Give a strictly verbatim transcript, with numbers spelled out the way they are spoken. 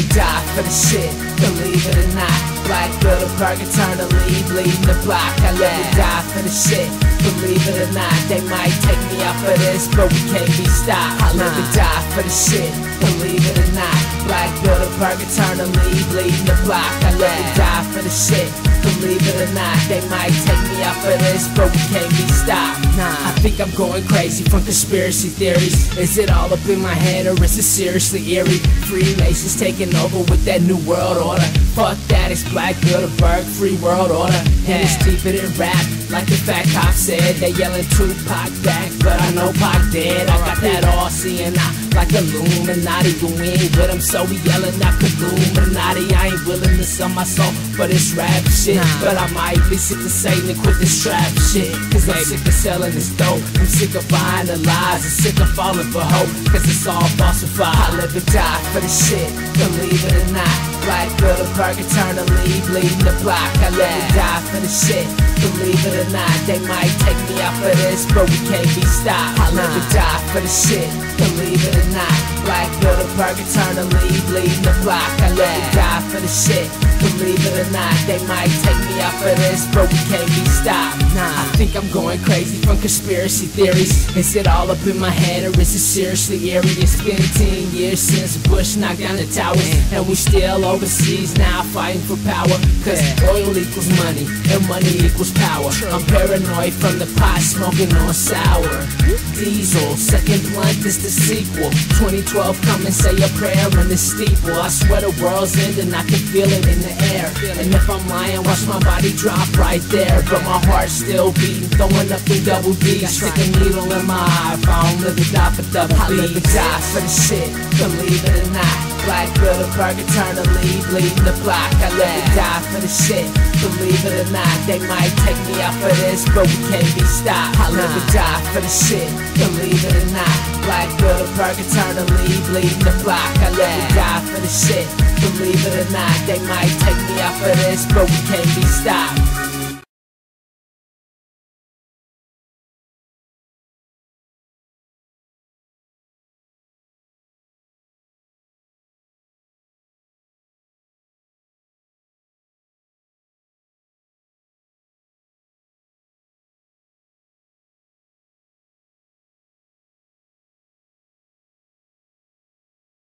and die for the shit, believe it or not. Black girl to purgatory, bleeding the block. I live and die for the shit, believe it or not. They might take me out for this, but we can't be stopped. I live and die for the shit, believe it or not. Black girl to purgatory, bleeding the block. I live and die for the shit, believe it or not. They might take me out for this, but we can't be stopped. I think I'm going crazy from conspiracy theories. Is it all up in my head or is it seriously eerie? Freemasons taking over with that new world order. Fuck that, it's Black Girl to Berg, free world order. And it's deeper than rap, like the fat cop said. They yelling Tupac back, but I know Pac dead. I got that all seeing eye, like Illuminati. But we ain't with him, so we yelling out Illuminati. I ain't willing to sell my soul for this rap shit, but I might be sick of Satan and quit this trap shit. Cause I'm sick of selling this dope, I'm sick of buying the lies, I'm sick of falling for hope, cause it's all falsified. I live and die for the shit, believe it or not. Black girl to purgatory, bleeding the block. I live and die for the shit, believe it or not. They might take me out for this, but we can't be stopped. I live and die for the shit, believe it or not. Black girl to purgatory, bleeding the block. I live and die for the shit, believe it or not. They might take me out for this, but we can't be stopped. I think I'm going crazy from conspiracy theories. Is it all up in my head or is it seriously eerie? It's been ten years since Bush knocked down the towers, and we still overseas now fighting for power. Cause oil equals money and money equals power. I'm paranoid from the pot smoking on sour diesel. Second blunt is the sequel. twenty twelve, come and say a prayer in the steeple. I swear the world's ending, I can feel it in the air. And if I'm lying, watch my body drop right there. But my heart's still beating, throwing up in double D. Stick a needle in my eye if I don't live and die for double B. I live and die for the shit, believe it or not. Black girl to purgatory, bleeding the block. I live and die for the shit, believe it or not. They might take me out for this, but we can't be stopped. I live and die for the shit, believe it or not. Black girl to purgatory, bleeding the block. I live and die for the shit, believe it or not. They might take me out for this, but we can't be stopped.